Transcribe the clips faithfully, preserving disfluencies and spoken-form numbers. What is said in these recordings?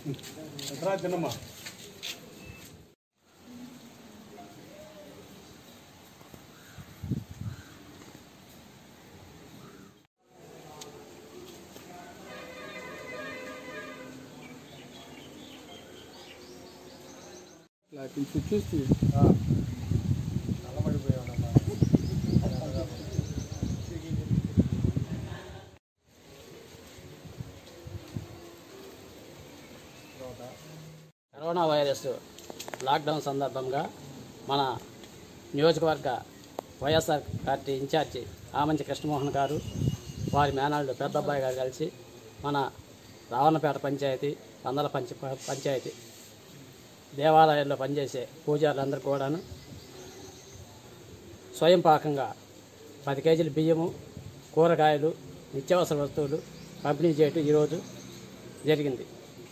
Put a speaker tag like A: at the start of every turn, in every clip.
A: తిన్నమ్మా
B: చూస్తే
C: corona virus lockdown సందర్భంగా మన నియోజకవర్గ వైఎస్ఆర్ పార్టీ ఇన్ఛార్జి ఆమంచి కృష్ణమోహన్ గారు వారి మేనల్లుడు పెద్దబ్బాయి గారు కలిసి మన రావణపేట పంచాయతీ పందల పంచ పంచాయతీ దేవాలయాల్లో పనిచేసే పూజారులందరూ కూడాను స్వయం పాకంగా పది కేజీల బియ్యము కూరగాయలు నిత్యావసర వస్తువులు పంపిణీ చేయటం ఈరోజు జరిగింది.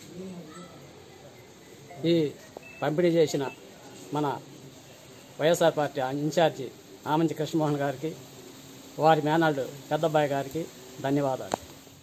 C: ఈ పంపిణీ చేసిన మన వైఎస్ఆర్ పార్టీ ఇన్ఛార్జి ఆమంచి కృష్ణమోహన్ గారికి వారి మేనల్లుడు పెద్దబ్బాయి గారికి ధన్యవాదాలు.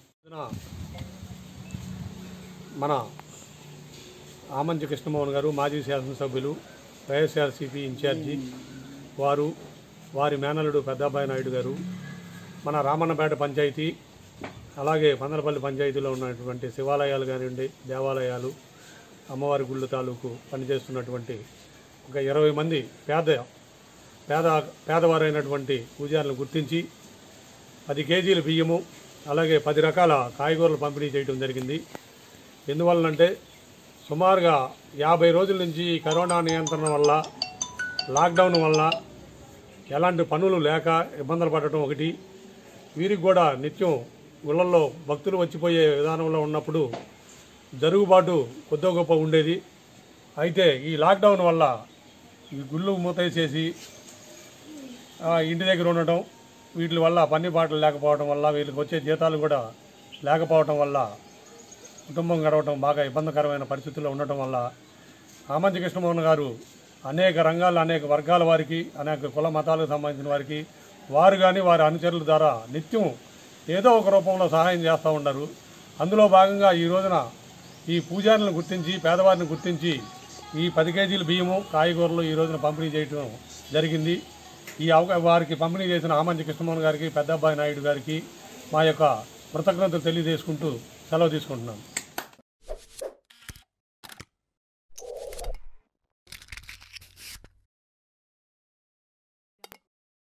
A: మన ఆమంచి కృష్ణమోహన్ గారు మాజీ శాసనసభ్యులు వైఎస్ఆర్సీపీ ఇన్ఛార్జి వారు వారి మేనల్లుడు పెద్దబ్బాయి నాయుడు గారు మన రామన్నపేట పంచాయతీ అలాగే పందలపల్లి పంచాయతీలో ఉన్నటువంటి శివాలయాలు కానివ్వండి దేవాలయాలు అమ్మవారి గుళ్ళు తాలూకు పనిచేస్తున్నటువంటి ఒక ఇరవై మంది పేద పేద పేదవారైనటువంటి పూజారులను గుర్తించి పది కేజీల బియ్యము అలాగే పది రకాల కాయగూరలు పంపిణీ చేయడం జరిగింది. ఎందువలనంటే సుమారుగా యాభై రోజుల నుంచి కరోనా నియంత్రణ వల్ల లాక్డౌన్ వల్ల ఎలాంటి పనులు లేక ఇబ్బందులు పడటం ఒకటి, వీరికి కూడా నిత్యం గుళ్ళల్లో భక్తులు వచ్చిపోయే విధానంలో ఉన్నప్పుడు జరుగుబాటు కొద్ది గొప్ప ఉండేది. అయితే ఈ లాక్డౌన్ వల్ల ఈ గుళ్ళు మూతేసేసి ఇంటి దగ్గర ఉండటం వీటి వల్ల పని పాటలు లేకపోవడం వల్ల వీళ్ళకి వచ్చే జీతాలు కూడా లేకపోవడం వల్ల కుటుంబం గడవటం బాగా ఇబ్బందికరమైన పరిస్థితుల్లో ఉండటం వల్ల ఆమంచి కృష్ణమోహన్ గారు అనేక రంగాల అనేక వర్గాల వారికి అనేక కుల మతాలకు సంబంధించిన వారికి వారు కానీ వారి అనుచరుల ద్వారా నిత్యం ఏదో ఒక రూపంలో సహాయం చేస్తూ ఉన్నారు. అందులో భాగంగా ఈ రోజున ఈ పూజారులను గుర్తించి పేదవారిని గుర్తించి ఈ పది కేజీల బియ్యము కాయగూరలు ఈ రోజున పంపిణీ చేయడం జరిగింది. ఈ అవకా వారికి పంపిణీ చేసిన ఆమంచి కృష్ణమోహన్ గారికి పెద్దబ్బాయి నాయుడు గారికి మా యొక్క కృతజ్ఞతలు తెలియజేసుకుంటూ సెలవు తీసుకుంటున్నాను.